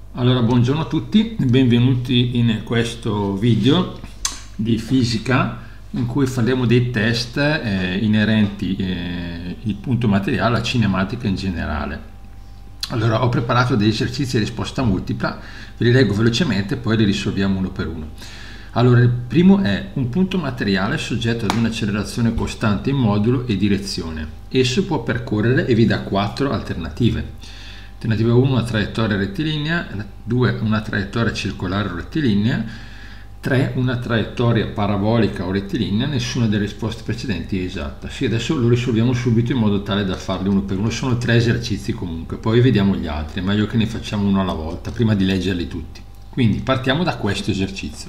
Allora, buongiorno a tutti, benvenuti in questo video di fisica in cui faremo dei test inerenti il punto materiale, la cinematica in generale. Allora, ho preparato degli esercizi a risposta multipla, ve li leggo velocemente, poi li risolviamo uno per uno. Allora, il primo è un punto materiale soggetto ad un'accelerazione costante in modulo e direzione. Esso può percorrere e vi dà 4 alternative. Alternativa 1, una traiettoria rettilinea, 2, una traiettoria circolare o rettilinea, 3, una traiettoria parabolica o rettilinea. Nessuna delle risposte precedenti è esatta. Sì, adesso lo risolviamo subito in modo tale da farli uno per uno. Sono 3 esercizi comunque, poi vediamo gli altri. È meglio che ne facciamo uno alla volta, prima di leggerli tutti. Quindi partiamo da questo esercizio.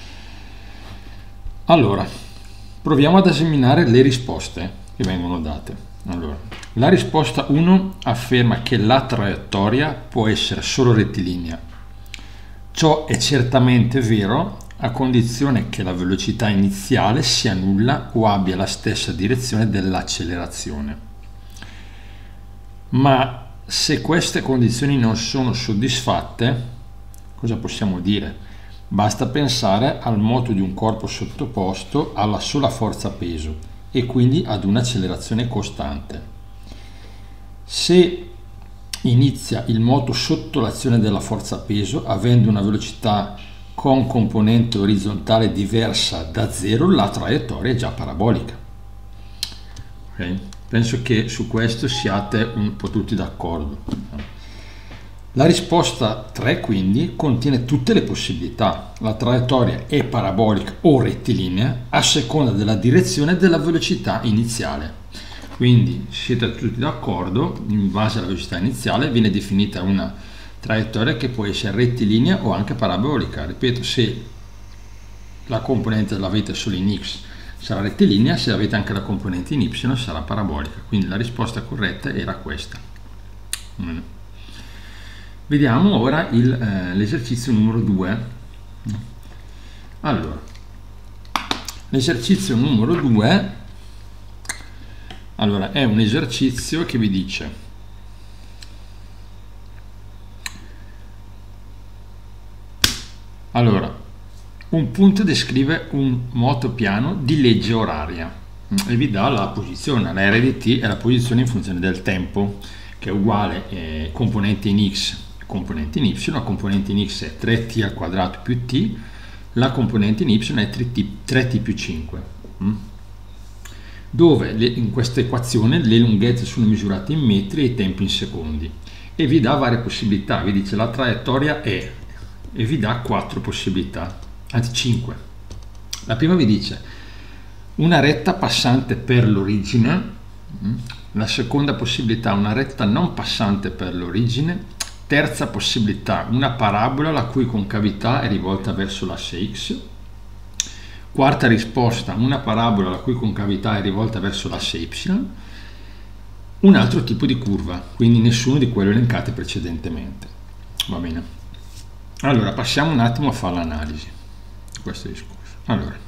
Allora, proviamo ad esaminare le risposte che vengono date. Allora, la risposta 1 afferma che la traiettoria può essere solo rettilinea. Ciò è certamente vero a condizione che la velocità iniziale sia nulla o abbia la stessa direzione dell'accelerazione. Ma se queste condizioni non sono soddisfatte, cosa possiamo dire? Basta pensare al moto di un corpo sottoposto alla sola forza peso e quindi ad un'accelerazione costante. Se inizia il moto sotto l'azione della forza peso, avendo una velocità con componente orizzontale diversa da 0, la traiettoria è già parabolica. Okay? Penso che su questo siate un po' tutti d'accordo. La risposta 3 quindi contiene tutte le possibilità. La traiettoria è parabolica o rettilinea a seconda della direzione e della velocità iniziale. Quindi siete tutti d'accordo, in base alla velocità iniziale viene definita una traiettoria che può essere rettilinea o anche parabolica. Ripeto, se la componente l'avete solo in x sarà rettilinea, se avete anche la componente in y sarà parabolica. Quindi la risposta corretta era questa. Vediamo ora l'esercizio numero 2. Allora, l'esercizio numero 2 è un esercizio che vi dice: allora, un punto descrive un moto piano di legge oraria e vi dà la posizione, la RDT è la posizione in funzione del tempo, che è uguale componente in x componente in y. La componente in x è 3t al quadrato più t, la componente in y è 3t più 5, dove in questa equazione le lunghezze sono misurate in metri e i tempi in secondi, e vi dà varie possibilità. Vi dice la traiettoria è, e vi dà 4 possibilità, anzi 5. La prima vi dice una retta passante per l'origine, la seconda possibilità una retta non passante per l'origine, terza possibilità una parabola la cui concavità è rivolta verso l'asse x, quarta risposta una parabola la cui concavità è rivolta verso l'asse y, un altro tipo di curva, quindi nessuno di quelli elencati precedentemente. Va bene, allora passiamo un attimo a fare l'analisi di questo discorso. Allora,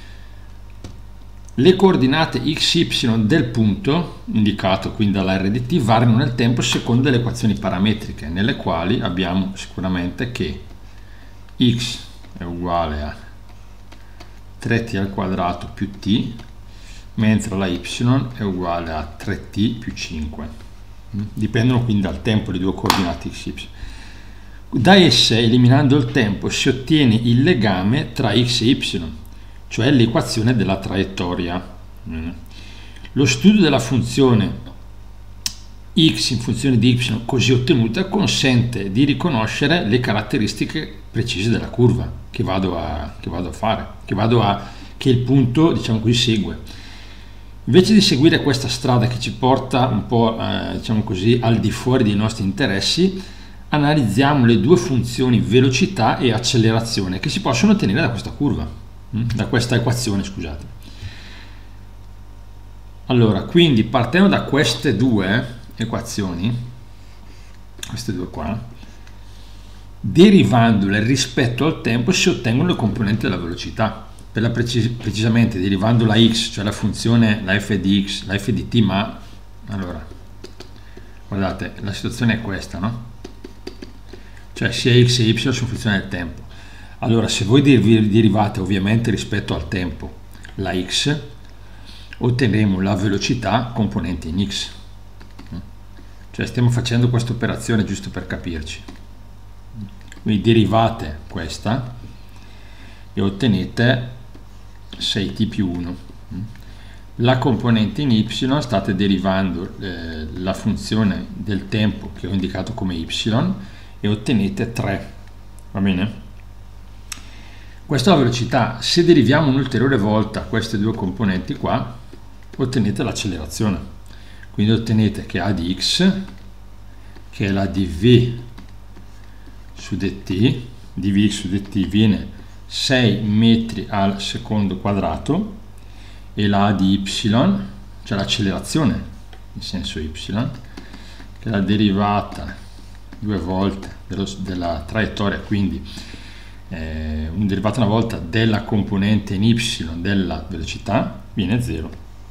le coordinate x, y del punto indicato quindi dalla RDT variano nel tempo secondo delle equazioni parametriche, nelle quali abbiamo sicuramente che x è uguale a 3t al quadrato più t, mentre la y è uguale a 3t più 5. Dipendono quindi dal tempo le due coordinate x, y. Da esse, eliminando il tempo, si ottiene il legame tra x e y, cioè l'equazione della traiettoria. Lo studio della funzione x in funzione di y così ottenuta consente di riconoscere le caratteristiche precise della curva che il punto, diciamo così, segue. Invece di seguire questa strada che ci porta un po', diciamo così, al di fuori dei nostri interessi, analizziamo le due funzioni velocità e accelerazione che si possono ottenere da questa curva. Da questa equazione, scusate. Allora, quindi partendo da queste due equazioni, queste due qua, derivandole rispetto al tempo si ottengono le componenti della velocità. Precisamente derivando la x, cioè la funzione, la f di x, la f di t, ma allora, guardate, la situazione è questa, no? cioè sia x e y sono funzioni del tempo. Allora, se voi derivate ovviamente rispetto al tempo la x, otterremo la velocità componente in x. Cioè stiamo facendo questa operazione giusto per capirci. Quindi derivate questa e ottenete 6t più 1. La componente in y state derivando la funzione del tempo che ho indicato come y e ottenete 3. Va bene? Questa è la velocità. Se deriviamo un'ulteriore volta queste due componenti qua, ottenete l'accelerazione. Quindi ottenete che a di x, che è la dv su dt, dvx su dt viene 6 metri al secondo quadrato, e la a di y, cioè l'accelerazione in senso y, che è la derivata due volte della traiettoria, quindi derivata una volta della componente in y della velocità, viene 0.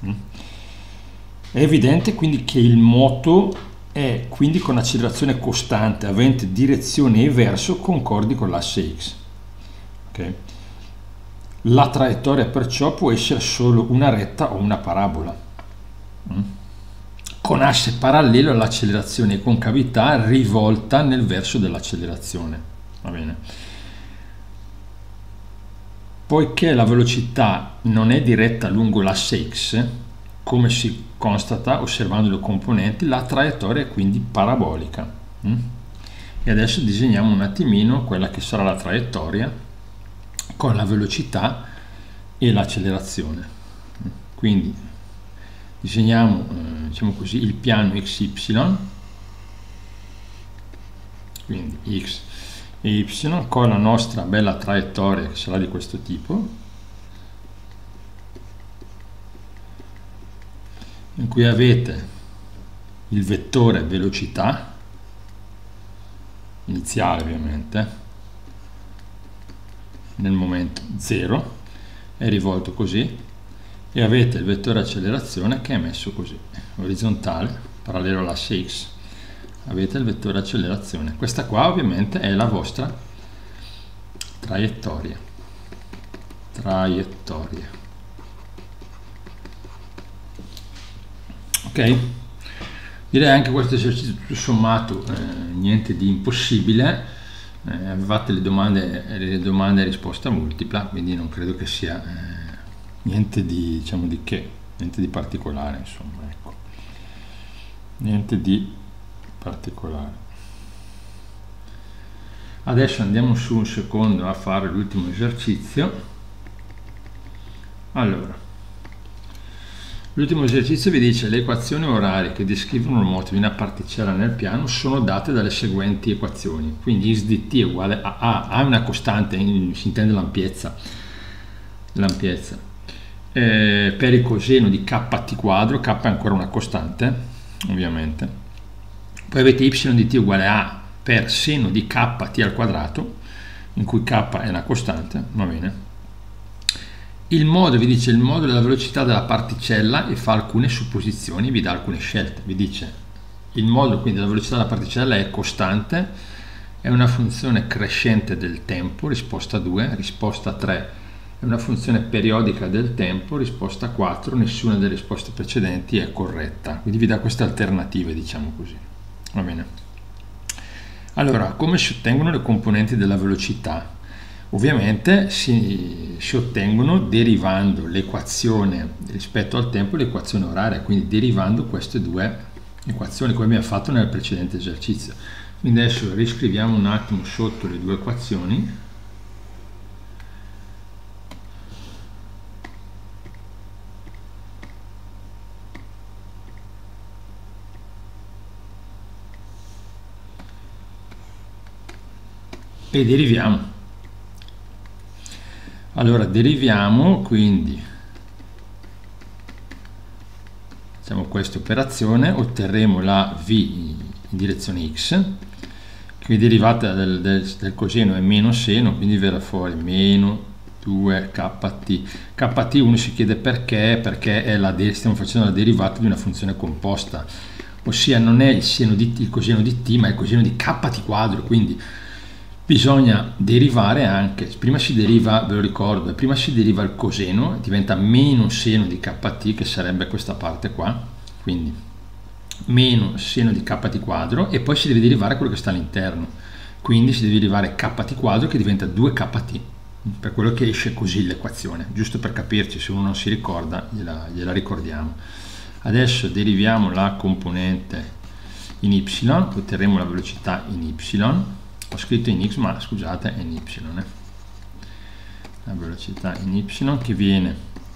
È evidente quindi che il moto è quindi con accelerazione costante, avente direzione e verso concordi con l'asse x. Okay. La traiettoria perciò può essere solo una retta o una parabola, con asse parallelo all'accelerazione e concavità rivolta nel verso dell'accelerazione. Va bene? Poiché la velocità non è diretta lungo l'asse x, come si constata osservando le componenti, la traiettoria è quindi parabolica. E adesso disegniamo un attimino quella che sarà la traiettoria con la velocità e l'accelerazione. Quindi disegniamo diciamo così, il piano xy, quindi x e y, con la nostra bella traiettoria che sarà di questo tipo, in cui avete il vettore velocità iniziale ovviamente nel momento 0, è rivolto così, e avete il vettore accelerazione che è messo così, orizzontale, parallelo all'asse x, avete il vettore accelerazione. Questa qua ovviamente è la vostra traiettoria. Ok? Direi anche questo esercizio tutto sommato niente di impossibile. Avevate le domande a risposta multipla, quindi non credo che sia niente di, diciamo, di che, niente di particolare, insomma, ecco. Niente di particolare. Adesso andiamo su un secondo a fare l'ultimo esercizio. Allora, l'ultimo esercizio vi dice: le equazioni orarie che descrivono il moto di una particella nel piano sono date dalle seguenti equazioni. Quindi x di t è uguale a A è una costante, si intende l'ampiezza. Per il coseno di kt quadro, k è ancora una costante, ovviamente. Poi avete y di t uguale a per seno di kt al quadrato, in cui k è una costante, va bene. Il modo, vi dice il modo della velocità della particella e fa alcune supposizioni, vi dà alcune scelte. Vi dice il modo quindi della velocità della particella è costante, è una funzione crescente del tempo, risposta 2, risposta 3 è una funzione periodica del tempo, risposta 4, nessuna delle risposte precedenti è corretta. Quindi vi dà queste alternative, diciamo così. Va bene. Allora, come si ottengono le componenti della velocità? Ovviamente si ottengono derivando l'equazione rispetto al tempo, l'equazione oraria, quindi derivando queste due equazioni come abbiamo fatto nel precedente esercizio. Quindi adesso riscriviamo un attimo sotto le due equazioni. E deriviamo. Allora deriviamo, quindi facciamo questa operazione, otterremo la v in direzione x, che derivata del coseno è meno seno, quindi verrà fuori meno 2kt. Kt uno si chiede perché è stiamo facendo la derivata di una funzione composta, ossia non è il coseno di t, ma è il coseno di kt quadro, quindi bisogna derivare anche, prima si deriva, ve lo ricordo, prima si deriva il coseno, diventa meno seno di kt, che sarebbe questa parte qua, quindi meno seno di kt quadro, e poi si deve derivare quello che sta all'interno, quindi si deve derivare kt quadro che diventa 2kt, per quello che esce così l'equazione, giusto per capirci, se uno non si ricorda gliela ricordiamo. Adesso deriviamo la componente in y, otterremo la velocità in y, ho scritto in x ma scusate è in y, la velocità in y che viene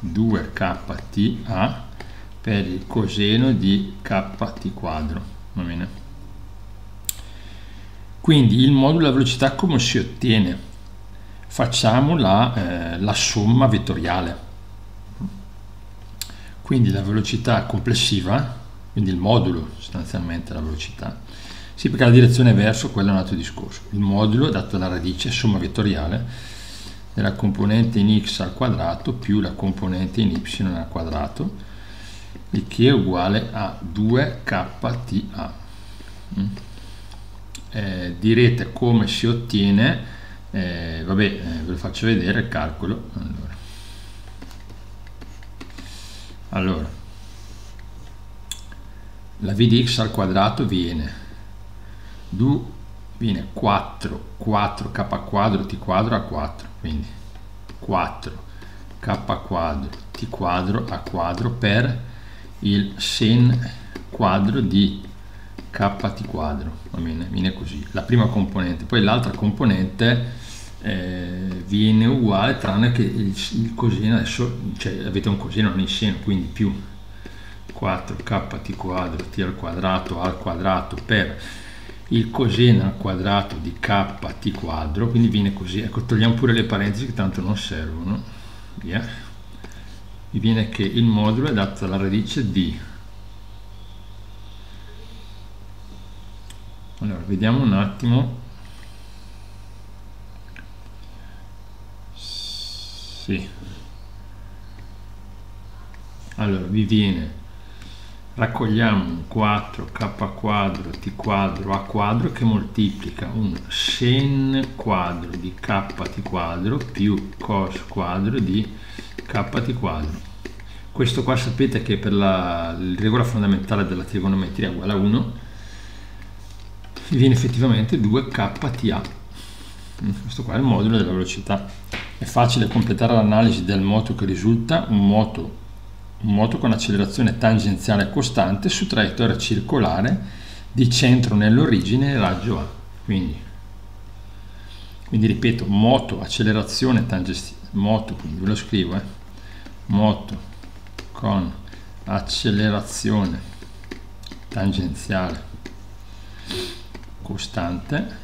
2kt per il coseno di kt quadro, va bene? Quindi il modulo della velocità come si ottiene? Facciamo la somma vettoriale, quindi la velocità complessiva, quindi il modulo sostanzialmente la velocità, sì, perché la direzione è verso, quello è un altro discorso. Il modulo dato dalla radice somma vettoriale della componente in x al quadrato più la componente in y al quadrato, il che è uguale a 2kta. Direte come si ottiene, vabbè, ve lo faccio vedere il calcolo. Allora, la v di x al quadrato viene 4 k quadro t quadro a 4, quindi 4 k quadro t quadro a quadro per il sen quadro di kt quadro, va bene? Viene così la prima componente, poi l'altra componente viene uguale, tranne che il coseno adesso, cioè avete un coseno non in seno, quindi più 4kt quadro t al quadrato per il coseno al quadrato di kt quadro, quindi viene così. Ecco, togliamo pure le parentesi che tanto non servono, via. Mi viene che il modulo è dato dalla radice di, allora vediamo un attimo, sì, allora vi viene, raccogliamo 4k quadro t quadro a quadro che moltiplica un sen quadro di kt quadro più cos quadro di kt quadro. Questo qua sapete che per la regola fondamentale della trigonometria uguale a 1 viene effettivamente 2kta. Questo qua è il modulo della velocità. È facile completare l'analisi del moto che risulta un moto con accelerazione tangenziale costante su traiettoria circolare di centro nell'origine e raggio A. Quindi ripeto, moto, accelerazione tangenziale, moto, quindi ve lo scrivo, moto con accelerazione tangenziale costante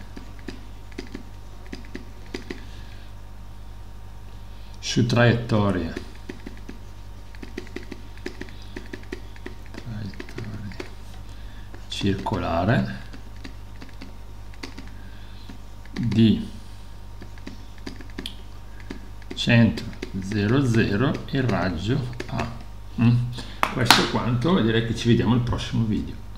su traiettoria circolare di centro 0,0 e raggio A. Questo è quanto, e direi che ci vediamo al prossimo video.